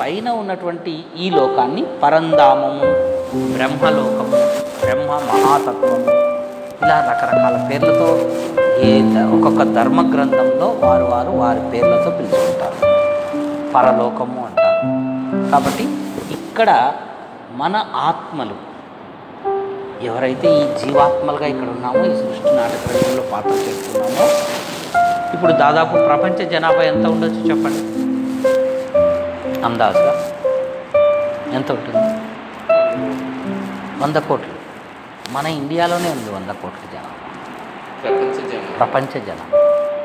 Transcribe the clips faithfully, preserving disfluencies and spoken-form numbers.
పైన ఉన్నటువంటి ఈ లోకాన్ని పరంధామము, బ్రహ్మలోకము, బ్రహ్మ మహాతత్వము, ఇలా రకరకాల పేర్లతో ఏ ఒక్కొక్క ధర్మ గ్రంథంలో వారు వారు వారి పేర్లతో పిలుచుకుంటారు. పరలోకము అంటారు. కాబట్టి ఇక్కడ మన ఆత్మలు ఎవరైతే ఈ జీవాత్మలుగా ఇక్కడ ఉన్నామో, ఈ సృష్టి నాటక రంగంలో పాత్ర చేస్తున్నామో, ఇప్పుడు దాదాపు ప్రపంచ జనాభా ఎంత ఉండొచ్చు చెప్పండి అందాజుగా? ఎంత ఉంటుంది? వంద కోట్లు. మన ఇండియాలోనే ఉంది వంద కోట్ల జనాభా. ప్రపంచ జనాభా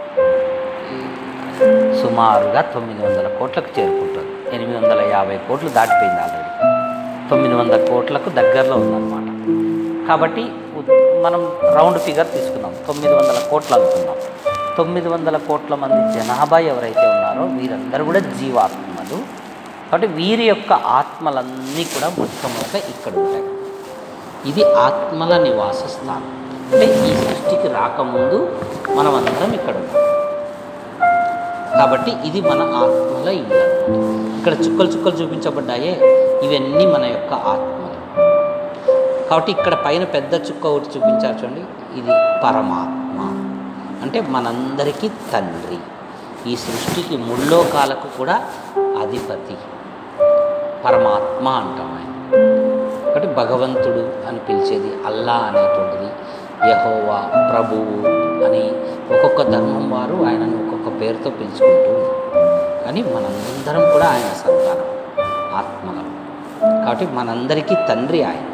సుమారుగా తొమ్మిది వందల కోట్లకు చేరుకుంటుంది. ఎనిమిది వందల యాభై కోట్లు దాటిపోయింది ఆల్రెడీ. తొమ్మిది వందల కోట్లకు దగ్గరలో ఉందన్నమాట. కాబట్టి మనం రౌండ్ ఫిగర్ తీసుకున్నాం, తొమ్మిది వందల కోట్లు అనుకున్నాం. తొమ్మిది వందల కోట్ల మంది జనాభా ఎవరైతే ఉన్నారో వీరందరూ కూడా జీవాత్మలు. కాబట్టి వీరి యొక్క ఆత్మలన్నీ కూడా మొట్టమొదట ఇక్కడ ఉంటాయి. ఇది ఆత్మల నివాస స్థానం. అంటే ఈ సృష్టికి రాకముందు మనం అందరం ఇక్కడ ఉన్నాం. కాబట్టి ఇది మన ఆత్మల ఇల్లు. ఇక్కడ చుక్కలు చుక్కలు చూపించబడ్డాయే, ఇవన్నీ మన యొక్క ఆత్మలు. కాబట్టి ఇక్కడ పైన పెద్ద చుక్క ఒకటి చూపించారు చూడండి, ఇది పరమాత్మ, అంటే మనందరికీ తండ్రి. ఈ సృష్టికి ముల్లోకాలకు కూడా అధిపతి పరమాత్మ అంటాం ఆయన. కాబట్టి భగవంతుడు అని పిలిచేది అల్లా అనేటువంటిది, యెహోవా, ప్రభువు అని ఒక్కొక్క ధర్మం వారు ఆయనను ఒక్కొక్క పేరుతో పిలుచుకుంటూ ఉన్నారు. కానీ మనందరం కూడా ఆయన సంతానం, ఆత్మలం. కాబట్టి మనందరికీ తండ్రి ఆయన.